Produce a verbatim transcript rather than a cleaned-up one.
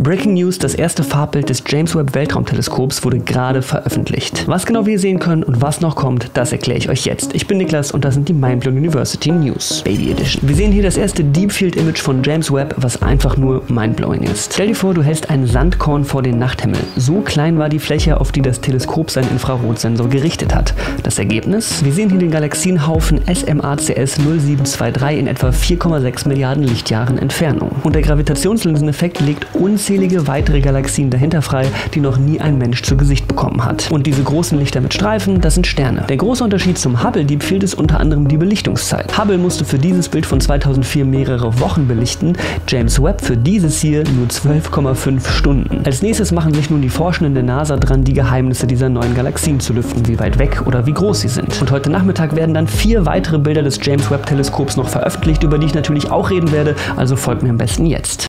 Breaking News, das erste Farbbild des James Webb Weltraumteleskops wurde gerade veröffentlicht. Was genau wir sehen können und was noch kommt, das erkläre ich euch jetzt. Ich bin Niklas und das sind die Mindblown University News Baby Edition. Wir sehen hier das erste Deep Field Image von James Webb, was einfach nur mindblowing ist. Stell dir vor, du hältst ein Sandkorn vor den Nachthimmel. So klein war die Fläche, auf die das Teleskop seinen Infrarotsensor gerichtet hat. Das Ergebnis? Wir sehen hier den Galaxienhaufen S M A C S null sieben zwei drei in etwa vier Komma sechs Milliarden Lichtjahren Entfernung. Und der Gravitationslinseneffekt legt unzählige weitere Galaxien dahinter frei, die noch nie ein Mensch zu Gesicht bekommen hat. Und diese großen Lichter mit Streifen, das sind Sterne. Der große Unterschied zum Hubble Deep Field ist unter anderem die Belichtungszeit. Hubble musste für dieses Bild von zweitausendvier mehrere Wochen belichten, James Webb für dieses hier nur zwölf Komma fünf Stunden. Als nächstes machen sich nun die Forschenden der NASA dran, die Geheimnisse dieser neuen Galaxien zu lüften, wie weit weg oder wie groß sie sind. Und heute Nachmittag werden dann vier weitere Bilder des James Webb Teleskops noch veröffentlicht, über die ich natürlich auch reden werde, also folgt mir am besten jetzt.